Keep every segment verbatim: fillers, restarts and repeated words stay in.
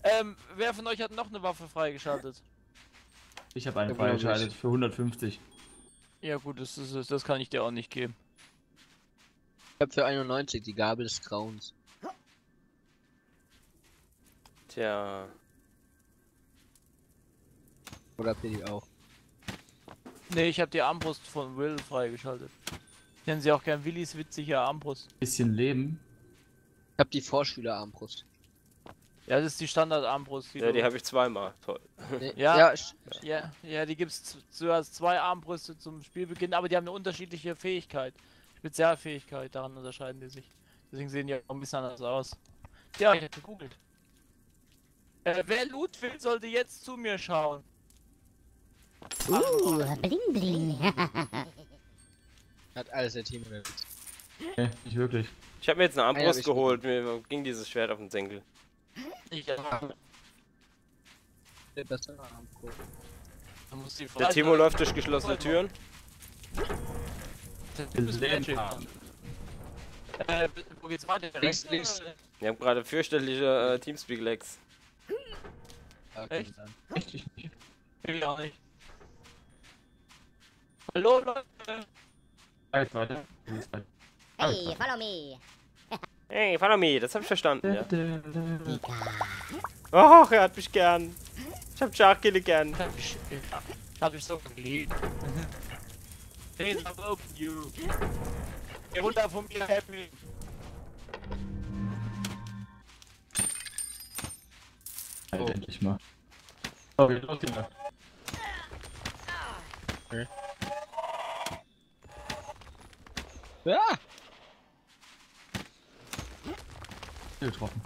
Ähm, wer von euch hat noch eine Waffe freigeschaltet? Ich habe eine Ja, freigeschaltet für hundertfünfzig. Ja gut, das, ist, das kann ich dir auch nicht geben. Ich hab für einundneunzig die Gabel des Grauens. Tja. Oder habt ihr die auch? Ne, ich habe die Armbrust von Will freigeschaltet. Nennen sie auch gern Willis witzige Armbrust. Bisschen Leben. Ich hab die Vorschülerarmbrust. Ja, das ist die Standard-Armbrust. Ja, die habe ich zweimal. Toll. Nee, Ja. ja, ich- Ja, ja, die gibt's. Du hast zwei Armbrüste zum Spielbeginn, aber die haben eine unterschiedliche Fähigkeit. Spezialfähigkeit, daran unterscheiden die sich. Deswegen sehen die auch ein bisschen anders aus. Ja, ich hab gegoogelt. Äh, wer Loot will, sollte jetzt zu mir schauen. Uh, bling bling. hat alles der Team oder Nee, nicht wirklich. Ich habe mir jetzt eine Ah, ja, Armbrust ich- geholt. Mir ging dieses Schwert auf den Senkel. Ich, äh, der bessere Armbrust. da muss die Der Timo läuft durch geschlossene Türen. Äh, wo geht's weiter? Links, links. Wir haben gerade fürchterliche äh, Teamspeak-Lags. Ja, Echt? kann sein. Echt? Ich nicht. Ich auch nicht. Hallo Leute! Jetzt weiter. Jetzt weiter. Hey, follow me. Hey, follow me, das hab ich verstanden, ja. Mika. Och, er hat mich gern. Ich hab Sharkille gern. Ich hab mich, ich hab mich so geliebt. Hey, love open you. Geh runter von mir, happy. Halt endlich mal. Oh, geht los, Kinder. Ja! Getroffen.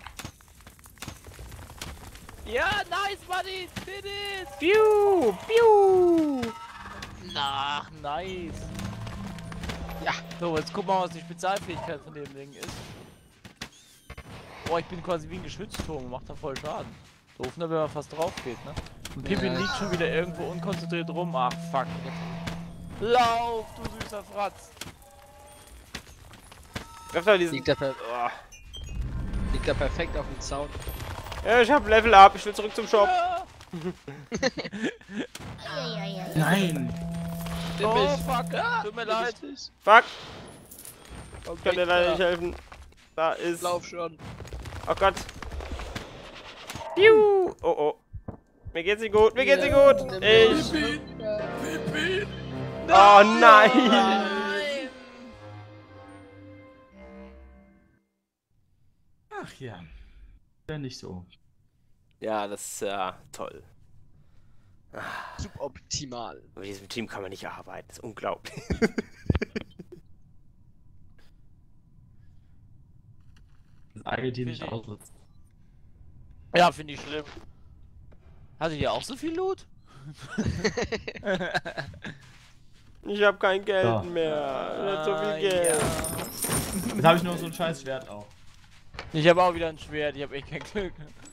Ja, nice, buddy! Did it! Piu, piu. Ach, nice. Ja. So, jetzt gucken wir mal, was die Spezialfähigkeit von dem Ding ist. Boah, ich bin quasi wie ein Geschützturm, macht da voll Schaden. Doof, ne, wenn man fast drauf geht, ne? Und Pippin Ja. liegt schon wieder irgendwo unkonzentriert rum. Ach, fuck. Lauf, du süßer Fratz. Treff doch diesen. Liegt der, per Oh. liegt der perfekt auf dem Zaun. Ja, ich hab Level up, ich will zurück zum Shop. Ja. Nein! Oh, fuck. Tut mir leid. Fuck, Kommt kann dir weg leider da. nicht helfen. Da ist. Lauf schon. Oh Gott. Piu. Oh oh. Mir geht's nicht gut, mir geht's nicht gut. Ich. Oh nein. Ach ja. Wäre nicht so. Ja, das ist ja toll. Suboptimal. Mit diesem Team kann man nicht arbeiten, das ist unglaublich. Das eigene Team nicht ausnutzt. Ja, finde ich schlimm. Hattet ihr auch so viel Loot? Ich hab kein Geld Ja. mehr. Nicht so Ah, viel Geld. Jetzt habe ich noch so ein scheiß Schwert auch. Ich habe auch wieder ein Schwert, ich habe echt kein Glück.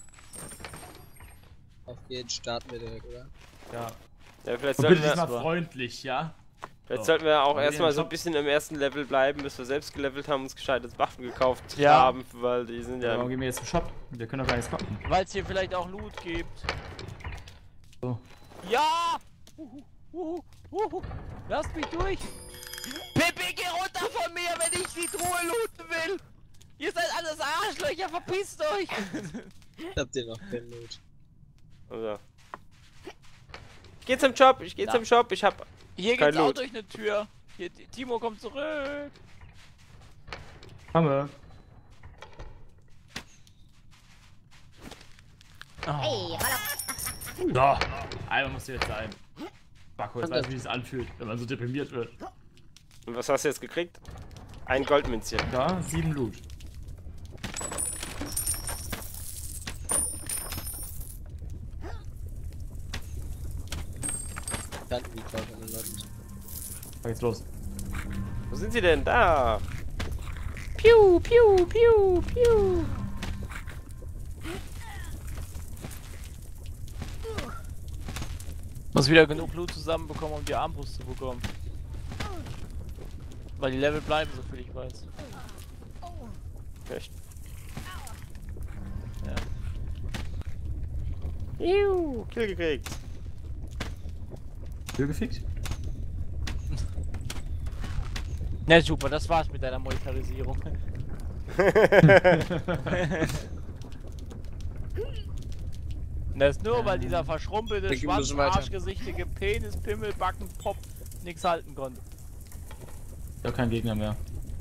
Auf jeden starten wir direkt, oder? Ja. Ja, vielleicht Und sollten bitte diesmal wir, freundlich, ja? vielleicht So. sollten wir auch Aber erstmal den so ein Shop- bisschen im ersten Level bleiben, bis wir selbst gelevelt haben und uns gescheites Waffen gekauft Ja. haben, weil die sind Ja. ja. Warum gehen wir jetzt zum Shop? Wir können doch gar nichts gucken. Weil es hier vielleicht auch Loot gibt. So. Ja! Uhu, uhu, uhu. Lasst mich durch! Pippi, geh runter von mir, wenn ich die Truhe looten will! Ihr seid alles Arschlöcher, verpisst euch! Habt ihr noch keinen Loot? Also. Ich geh zum Shop, ich geh Na. zum Shop, ich hab. Hier Kein geht's auch Loot. durch eine Tür. Hier, Timo kommt zurück. Komme. Oh. Hey, follow. So. Einmal muss jetzt sein. Backo, jetzt Kann weiß, wie es anfühlt, wenn man so deprimiert wird. Und was hast du jetzt gekriegt? Ein Goldmünzchen. Da, sieben Loot. Kannten die Cloud an den Leuten. Was geht's los? Wo sind sie denn? Da! Piu, piu, piu, piu! Muss wieder genug Loot zusammenbekommen, um die Armbrust zu bekommen. Weil die Level bleiben, so viel ich weiß. Echt? Ja. Juhu, Kill gekriegt. Tür gefickt? Na super, das war's mit deiner Monetarisierung. Das ist nur, weil dieser verschrumpelte, Wir schwanz müssen weiter. arschgesichtige Penis, Pimmel, Backen, Pop nix halten konnte. Ja, kein Gegner mehr.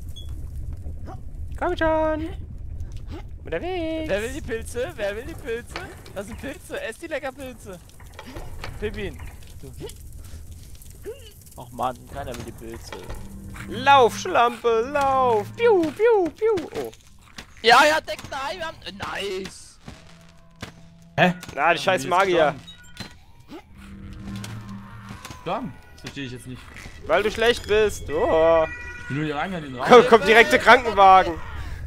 Komm schon. Unterwegs. Wer will die Pilze? Wer will die Pilze? Das sind Pilze, ess die lecker Pilze. Pippin. Du. Och Mann, keiner will die Pilze. Lauf, Schlampe, lauf. Piu, piu, piu. Oh. Ja, ja, Deck, nein, wir haben... äh, Nice. Hä? Na, die scheiß Magier. Gestorben? Das verstehe ich jetzt nicht. Weil du schlecht bist. Oh. Ich bin nur hier reingegangen in den Raum. Komm, kommt direkt der Krankenwagen.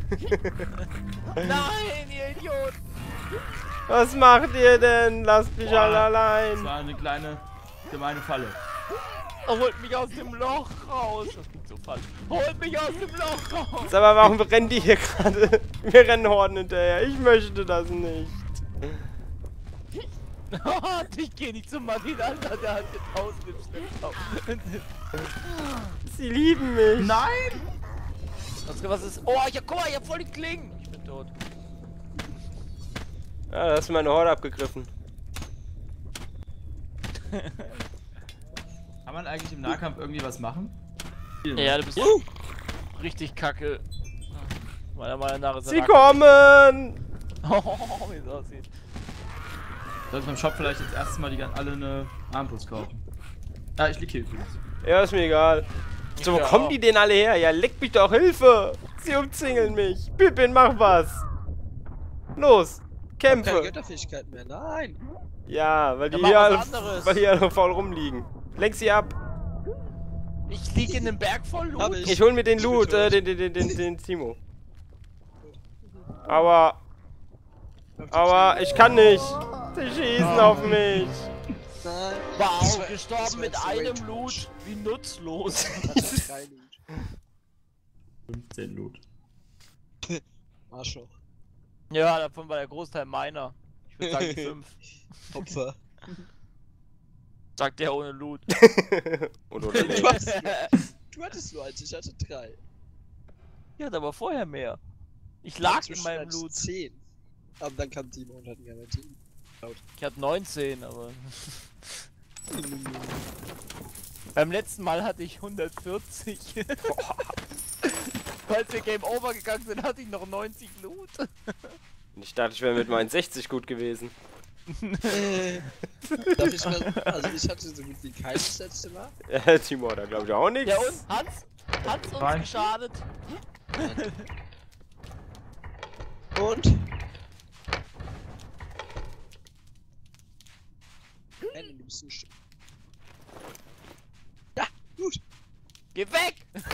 Nein, ihr Idiot. Was macht ihr denn? Lasst mich Boah. alle Das allein. war eine kleine, gemeine Falle. Er holt mich aus dem Loch raus. Das klingt so falsch. Holt mich aus dem Loch raus. Sag mal, warum rennen die hier gerade? Wir rennen Horden hinterher. Ich möchte das nicht. Ich geh nicht zum Martin, Alter, der hat hier tausend im Schlepptau. Sie lieben mich. Nein! Was, was ist? Oh, ich hab, guck mal, ich hab voll die Klingen. Ich bin tot. Ja, da hast du meine Horde abgegriffen. Kann man eigentlich im Nahkampf irgendwie was machen? Ja, du bist richtig kacke. Meiner Meinung nach ist er Sie kacke. kommen! Oh, wie es aussieht. Sollte beim Shop vielleicht jetzt erstes Mal die gan- alle eine Armbrust kaufen. Ja, ich lieg hier übrigens. Ja, ist mir egal. So, wo Ja. kommen die denn alle her? Ja, leck mich doch, Hilfe! Sie umzingeln mich. Pippin, mach was! Los, Keine kämpfe! Götterfähigkeiten mehr, nein! Ja, weil die Ja, mach hier was alle, anderes. weil die hier alle faul rumliegen. Lenk sie ab. Ich lieg in einem Berg voll Hab Loot. ich. Ich hol mir den Ich bin Loot, äh, tot. den, den, den, den, den Timo. Aber, aber ich kann nicht. Sie schießen auf mich. Nein. Wow, Das war- das gestorben war mit jetzt einem Rage Loot. Wie nutzlos. Push. Drei Loot. fünfzehn Loot. Arschloch. Ja, davon war der Großteil meiner. Ich würde sagen die fünf. Opfer. Sagt der ohne Loot. Und oder nicht. Du hattest, du hattest nur eins, ich hatte drei. Ich hatte aber vorher mehr. Ich lag in Inzwischen meinem hattest du Loot. zehn. Aber dann kam Timo und hat ihn garantiert. Ich hatte neunzehn, aber. Beim letzten Mal hatte ich hundertvierzig. Als wir Game Over gegangen sind, hatte ich noch neunzig Loot. Ich dachte, ich wäre mit meinen sechzig gut gewesen. Darf ich mal, also ich hatte so gut wie keins das letzte Mal. Ja, Timo, da glaube ich auch nichts. Ja und? Hans? Hans uns Nein. geschadet? Und? Ende, du bist ein Stück. Ja, gut. Geh weg!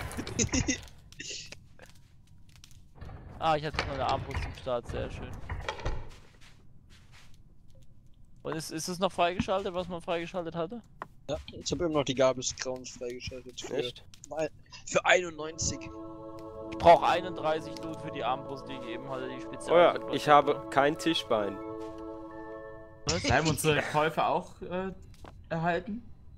Ah, ich hatte noch eine Armbrust im Start, sehr schön. Und ist, ist es noch freigeschaltet, was man freigeschaltet hatte? Ja, ich habe immer noch die Gabel des Grauens freigeschaltet. Für, Echt? für einundneunzig. Ich brauche einunddreißig Loot für die Armbrust, die ich eben hatte, die Oh Spezial. ja, ich habe kein Tischbein. Bleiben unsere Käufe auch äh, erhalten?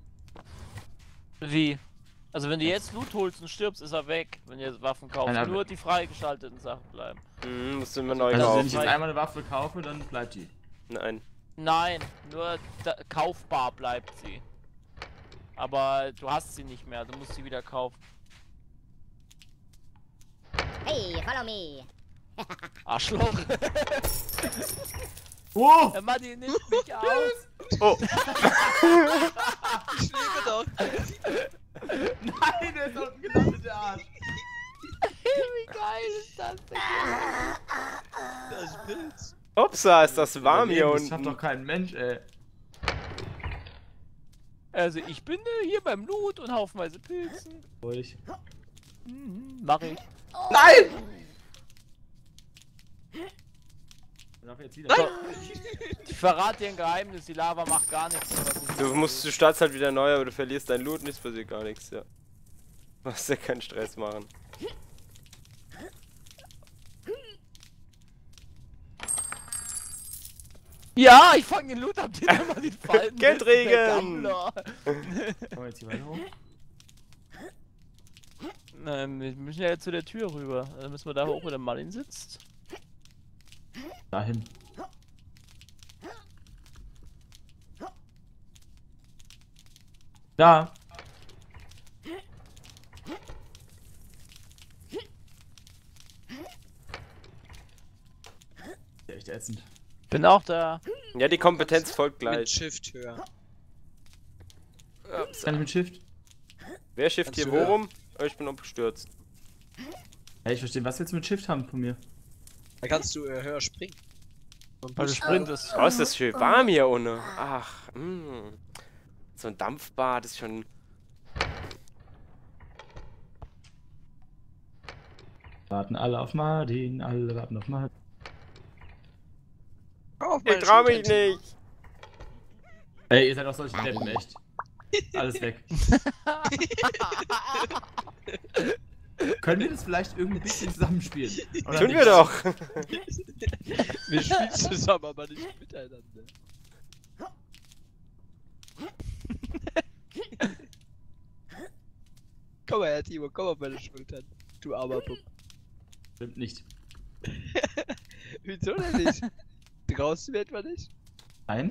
Wie? Also wenn du jetzt Loot holst und stirbst, ist er weg, wenn du jetzt Waffen kaufst. Nein, aber- Nur die freigeschalteten Sachen bleiben. Hm, musst du immer neu Also wenn kaufen. ich jetzt einmal eine Waffe kaufe, dann bleibt die. Nein. Nein, nur da, kaufbar bleibt sie. Aber du hast sie nicht mehr, du musst sie wieder kaufen. Hey, follow me. Arschloch. Oh! Der Manni nimmt mich aus. Oh, Ich lebe doch. Nein, der ist unten gelandet, der Arsch! Wie geil ist das denn? Da ist ein Pilz. upsa, ist das warm hier Das schafft doch unten. kein Mensch, ey. Also ich bin äh, hier beim Loot und haufenweise Pilzen. Ruhig. Mhm, mach ich. Nein! Darf jetzt wieder. Nein! Ich verrate dir ein Geheimnis, die Lava macht gar nichts. Was ich Du musst, du startest halt wieder neu, aber du verlierst dein Loot, nichts passiert gar nichts, ja. Du musst ja keinen Stress machen. Ja, ich fange den Loot ab, den immer den Fallen. Geldregen! Kommen wir jetzt hier weiter hoch? Nein, wir müssen ja jetzt zu der Tür rüber. Dann müssen wir da hoch, wo der Marlin sitzt. Dahin. Da. Echt ätzend. Bin auch da. Ja, die Kompetenz folgt Mit gleich. Shift höher. Ups. Kann ich mit Shift? Wer schifft Kannst hier du hören? worum? Oh, ich bin abgestürzt. Hey, ich verstehe, was willst du mit Shift haben von mir? Da kannst du äh, höher springen. Und Weil du boosten. sprintest. Oh, ist das schön warm hier ohne. Ach, mh. So ein Dampfbad ist schon... Warten alle auf Martin, alle warten auf Martin. Auf Ich meine trau mich Schulter. nicht. Ey, ihr seid auch solche Deppen, echt. Alles weg. Können wir das vielleicht irgendwie ein bisschen zusammenspielen? Oder Tun nicht? wir doch. Wir spielen zusammen, aber nicht miteinander. Komm mal her, Timo, komm auf meine Schultern. Du armer Pup. Stimmt nicht. Wieso denn nicht? Traust du mir etwa nicht? Nein?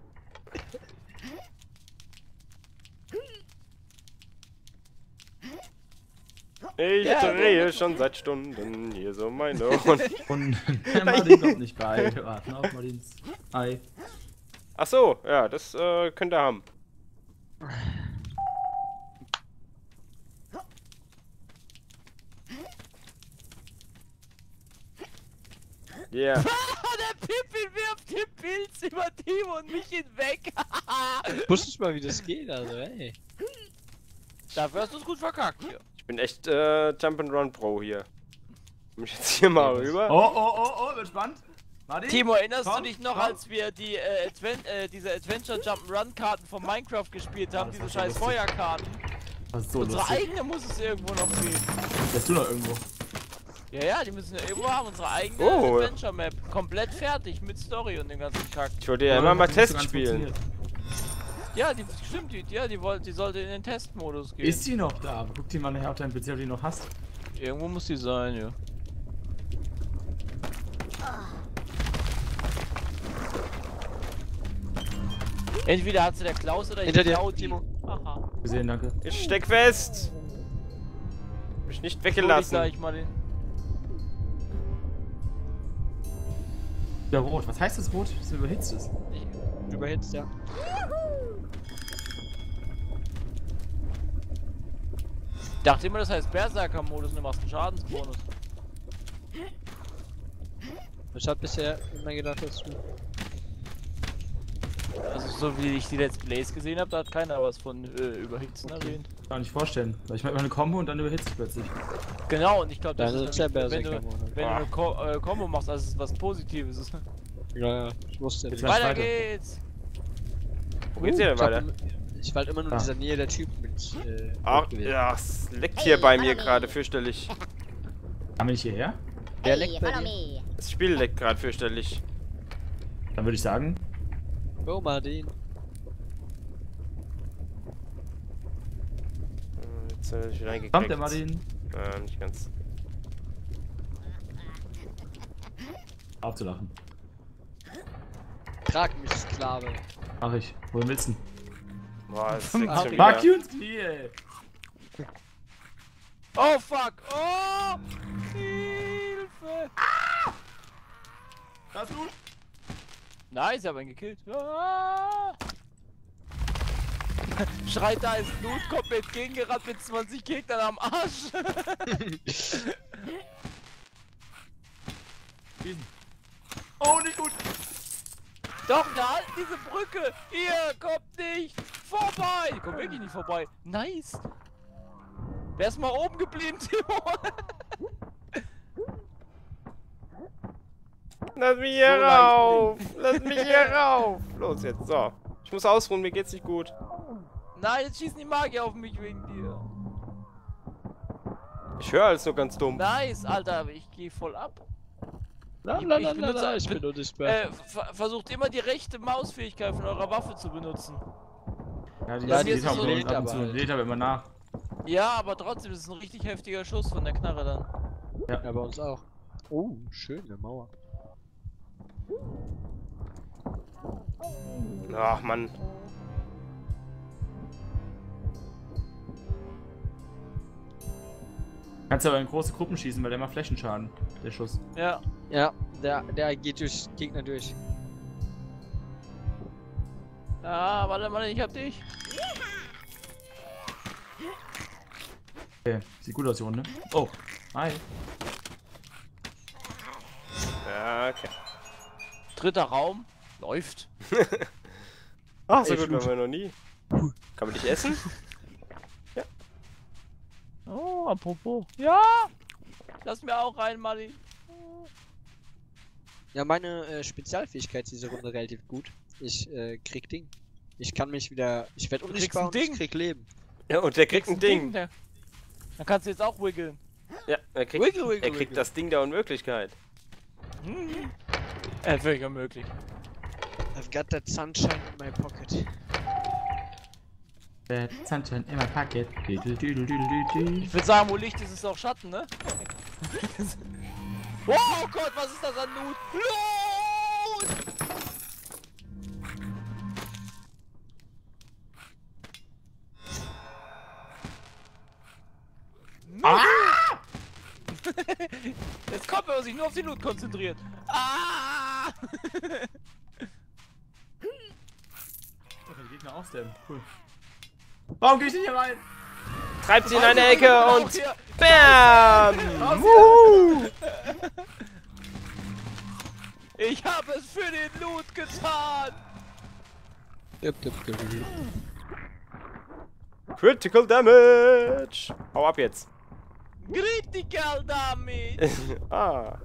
Ich Ja, drehe schon seit Stunden hier so meine Runde. Und der Martin kommt nicht bei. Wir warten auf Martins Ei. Ach so, ja, das äh, könnt ihr haben. Yeah. Der Pippin wirft den Pilz über Timo und mich hinweg. Ich wusste nicht mal, wie das geht, also ey. Dafür hast du es gut verkackt hier. Ich bin echt äh, Jump'n'Run Pro hier. Komm ich jetzt hier mal rüber? Oh, oh, oh, oh, wird spannend. Martin? Timo, erinnerst komm, du dich noch, komm. als wir die äh, Advent äh, diese Adventure Jump'n'Run Karten von Minecraft gespielt haben, das diese war so scheiß lustig. Feuerkarten? Das ist so Unsere lustig. eigene muss es irgendwo noch geben. Lässt du noch irgendwo? Ja, ja, die müssen ja irgendwo haben, unsere eigene Oh. Adventure Map. Komplett fertig mit Story und dem ganzen Kack. Ich wollte ja immer mal das hat nicht so Test ganz spielen. funktioniert. Ja, die stimmt, die, ja, die wollte, die sollte in den Testmodus gehen. Ist die noch da? Guck die mal nachher auf deinem P C, ob du die noch hast. Irgendwo muss die sein, ja. Entweder hat sie der Klaus oder ich Hinter dir, klau die. Timo. Aha. Gesehen, danke. Ich steck fest. Mich nicht Hol ich weggelassen. gleich mal den. Ja, rot. Was heißt das rot? Das überhitzt es. Du überhitzt, ja. Ich dachte immer, das heißt Berserker-Modus und du machst einen Schadensbonus. Ich hab bisher immer gedacht, dass du... Also so wie ich die Let's Plays gesehen habe, da hat keiner was von äh, Überhitzen erwähnt. Kann ich vorstellen. Weil ich mache immer eine Combo und dann überhitzt es plötzlich. Genau, und ich glaube, das Dann ist ist der nämlich, wenn du, Berserker-Modus. wenn du eine Ko äh, Combo machst, also es ist was Positives ist. Ja, ja, ich wusste Jetzt nicht. weiß- Weiter weiter. geht's! Wo geht's hier denn Ich hab weiter? im- Ich war halt immer nur in Ah. dieser Nähe der Typen mit... Äh, Ach, Hochgewehr. ja, es leckt hier bei mir gerade fürchterlich. Kann wir nicht hierher? Wer Hey, leckt bei follow dir? me. Das Spiel leckt gerade fürchterlich. Dann würde ich sagen, Oh, Martin. Äh, Jetzt habe ich wieder reingekriegt. kommt der Martin. Äh, nicht ganz. Aufzulachen. Trag mich, Sklave. Mach ich. Wohin willst du? Boah, das leckt Ach, schon Fuck wieder. you ins Knie, ey. Oh fuck! Oh! Hilfe! Hast du? Nice, ich hab ihn gekillt. Ah! Schreit da ist Blut, kommt mir entgegengerannt mit zwanzig Gegnern am Arsch. Oh, nicht gut. Doch, da halt diese Brücke! Ihr kommt nicht vorbei! Ich komm wirklich nicht vorbei. Nice! Wer ist mal oben geblieben, Timo? Lass mich hier So leicht rauf! Lass mich hier rauf! Los jetzt, so. Ich muss ausruhen, mir geht's nicht gut. Nein, jetzt schießen die Magier auf mich wegen dir. Ich höre alles nur ganz dumm. Nice, Alter, ich geh voll ab. La, Ich- la, ich la, la, benutze- la, ich bin unsichtbar. Äh, ver versucht immer die rechte Mausfähigkeit von eurer Waffe zu benutzen. Ja, die Ja, lädt die ist auch so bei uns lädt ab und aber zu. halt. Lädt aber immer nach. Ja, aber trotzdem ist es ein richtig heftiger Schuss von der Knarre dann. Ja, bei uns auch. Oh, schöne Mauer. Ach, Mann. Kannst aber in große Gruppen schießen, weil der macht Flächenschaden, der Schuss. Ja. Ja, der, der geht durch Gegner durch. Ah, warte mal, ich hab dich. Okay, sieht gut aus, die Runde. Oh, hi. Ja, okay. Dritter Raum. Läuft. Ach, so Ey, gut Flut. waren wir noch nie. Kann man dich essen? Oh, apropos. Ja! Lass mir auch rein, Mali. Ja, meine äh, Spezialfähigkeit ist diese Runde relativ gut. Ich äh, krieg Ding. Ich kann mich wieder. Ich werde kriegst unsichtbar ein und ich Ding? krieg Leben. Ja, und der kriegt ein Ding. Der- Dann kannst du jetzt auch wiggeln. Ja, er kriegt, Wiggle, wiggle, er kriegt wiggle. das Ding der Unmöglichkeit. Hm. Äh, völlig unmöglich. I've got that sunshine in my pocket. Der Sunshine in my pocket. Ich würde sagen, wo Licht ist, ist auch Schatten, ne? Oh Gott, was ist das an Loot? Loot! Ah! Jetzt kommt, wenn man sich nur auf die Loot konzentriert. Ah! Oh, der Gegner ausdämmen. Cool. Warum geh ich nicht hier rein? Treibt sie in eine Ecke Auch und hier. BAM! Wuhu! Ich habe es für den Loot getan! Dip, dip, dip, dip. Critical Damage! Hau ab jetzt. Critical Damage! Ah.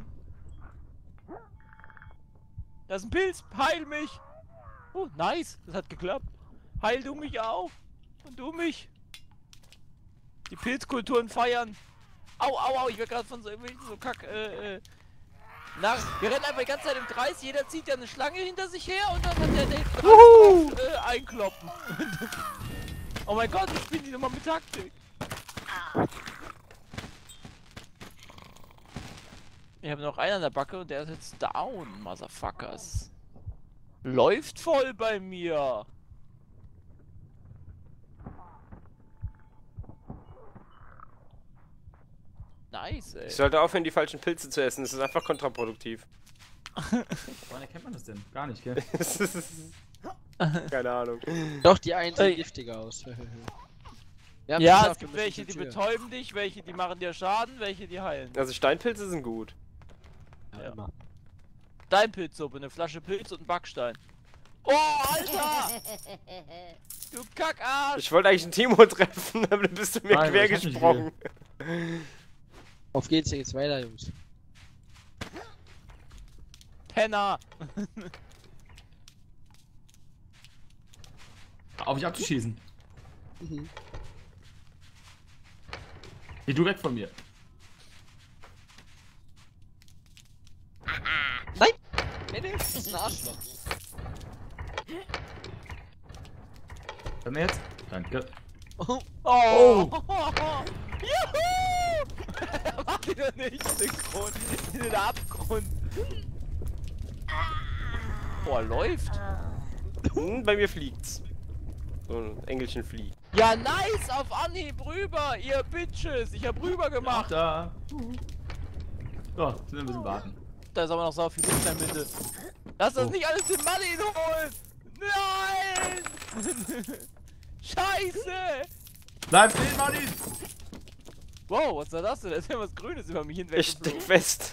Das ist ein Pilz, heil mich! Oh, nice, das hat geklappt. Heil du mich auch! Und du mich! Die Pilzkulturen feiern! Au, au, au, ich werde gerade von so irgendwelchen so kack, äh, äh. Na, wir rennen einfach die ganze Zeit im Kreis, jeder zieht ja eine Schlange hinter sich her und dann hat der den drauf, äh, einkloppen. Oh mein Gott, ich spiele die nochmal mit Taktik. Ich habe noch einen an der Backe und der ist jetzt down, Motherfuckers. Läuft voll bei mir. Nice, ey. Ich sollte aufhören, die falschen Pilze zu essen. Das ist einfach kontraproduktiv. Woran erkennt man das denn? Gar nicht, gell? Das ist- Keine Ahnung. Doch, die einen sehen Ey. giftiger aus. Wir haben Ja, geschafft, es gibt wir müssen welche, zur die Tür. betäuben dich, welche, die machen dir Schaden, welche, die heilen. Also Steinpilze sind gut. Ja, Ja. immer. Steinpilzsuppe, eine Flasche Pilz und ein Backstein. Oh, Alter! Du Kackarsch! Ich wollte eigentlich ein Timo treffen, aber dann bist du mir Nein, quer ich hab nicht gesprungen. Auf geht's, hier geht's weiter, Jungs. Penner! Auf mich abzuschießen. Mhm. Geh du weg von mir. Nein! Nee, nee, das ist ein Arschloch. Hör mir jetzt? Danke. Oh, Oh! Juhu! Mach die doch nicht synchron in den Abgrund. Boah, läuft. Hm, bei mir fliegt's. So ein Engelchen fliegt. Ja, nice! Auf Anhieb rüber, ihr Bitches! Ich hab rüber Ach, gemacht! da. So, sind wir ein bisschen warten. Da ist aber noch so viel Luft in der Mitte. Lass das Oh. nicht alles den Martin holen! Nein! Scheiße! Bleib stehen, Martin! Wow, was war das denn? Da ist ja was Grünes über mich Ich steck hinweggeflogen. fest.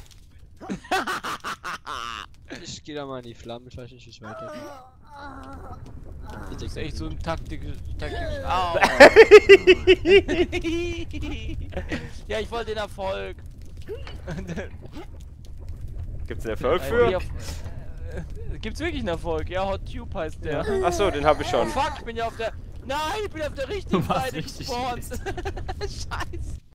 ich geh da mal in die Flammen, ich weiß nicht, wie es weitergeht. Das ist echt so ein Taktik. Taktik. Au! Ja, ich wollte den Erfolg. Gibt's einen Erfolg Äh, für? wie auf- äh, Gibt's wirklich einen Erfolg? Ja, Hot Tube heißt der. Achso, den habe ich Oh schon. fuck, ich bin ja auf der. Nein, ich bin auf der richtigen Du warst Seite richtig gespawnt. Scheiße.